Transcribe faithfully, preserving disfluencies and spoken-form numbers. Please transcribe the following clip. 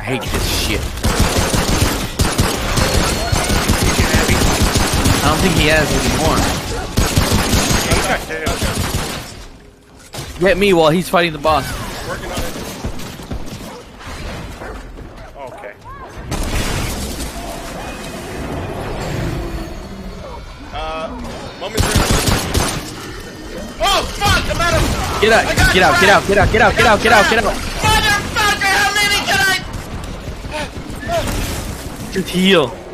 hate this shit. I don't think he has anymore. Get me while he's fighting the boss. Working on it. Okay. Uh, momentary. Oh fuck! I'm out of. Get out! Get out! Get out! Get out! Get out! Get out! Get out! Get out! Motherfucker! How many can I? Just heal.